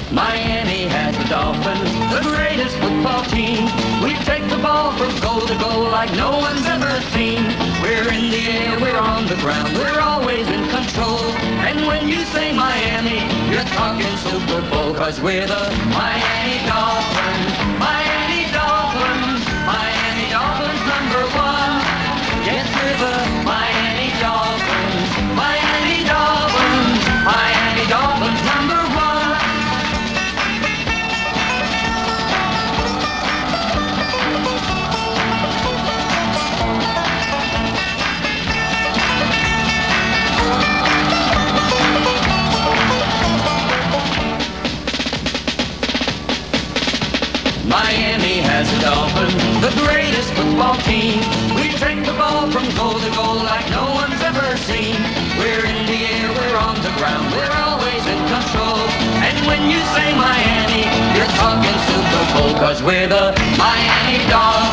Miami has the Dolphins, the greatest football team. We take the ball from goal to goal like no one's ever seen. We're in the air, we're on the ground, we're always in control. And when you say Miami, you're talking Super Bowl, 'cause we're the Miami Dolphins, Miami Dolphins, Miami Dolphins #1. Yes, we're the Miami Dolphins, Miami Dolphins, Miami Dolphins #1. Miami has the Dolphins, the greatest football team. We take the ball from goal to goal like no one's ever seen. We're in the air, we're on the ground, we're always in control. And when you say Miami, you're talking Super Bowl, 'cause we're the Miami Dolphins.